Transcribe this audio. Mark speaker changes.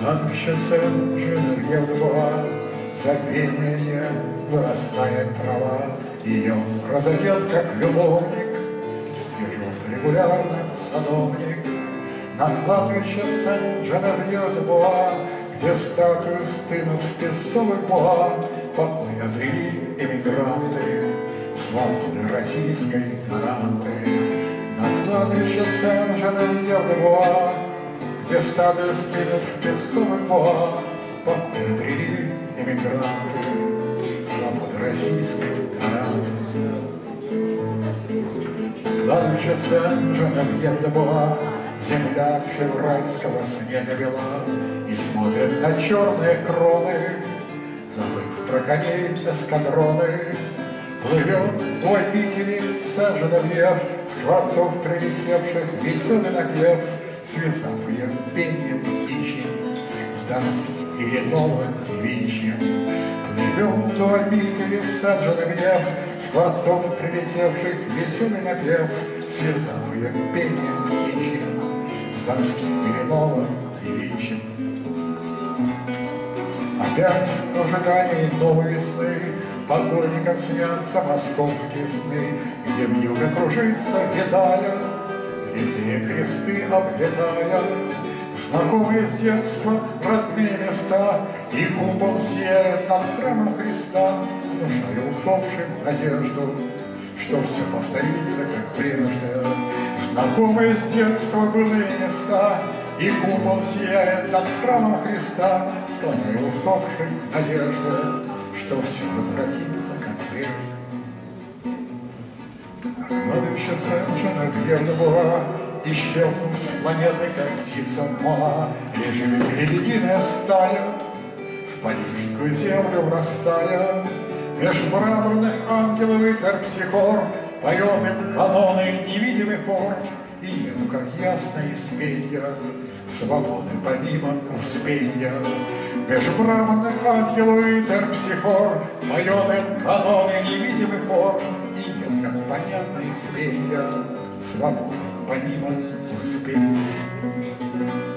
Speaker 1: Кладбище Сен-Женевьев-де-Буа, забвение вырастает трава, ее разодет, как любовник, стрижет регулярно садовник. На кладбище Сен-Женевьев-де-Буа, где статуи стынут в песовых буа, покой обрели эмигранты, свободы российской гаранты. На кладбище Сен-Женевьев-де-Буа, где статуи стынут в песовых буа, покой обрели эмигранты, свободы российской гаранты. На кладбище Сен-Женевьев-де-Буа земля от февральского снега бела и смотрит на черные кроны, забыв про коней эскадроны. Плывет у обители Сен-Женевьев, скворцов прилетевших веселый напев, связав ее пением птичьим с донским или новым девичьим. Плывет у обители Сен-Женевьев, скворцов прилетевших веселый напев, связав ее пением птичьим с донским или новым девичьим. Опять в ожидании новой весны покойникам снятся московские сны, где вьюга кружится, летая, витые кресты облетая, знакомые с детства родные места, и купол сияет над храмом Христа, внушая усопшим надежду, что все повторится, как прежде. Знакомые с детства былые места, и купол сияет над храмом Христа, склоняя усопших к надежде, что все возвратится, как прежде. На кладбище Сен-Женевьев-де-Буа, исчезнув с планеты, как птица мола, лежит лебединая стая, в парижскую землю врастая. Меж мраморных ангелов и терпсихор поет им каноны невидимый хор, и нету, как ясно из пенья, свободы помимо успенья. Меж мраморных ангелов и терпсихор поет им каноны невидимый хор, и нет, как понятно из пенья, свободы помимо успенья.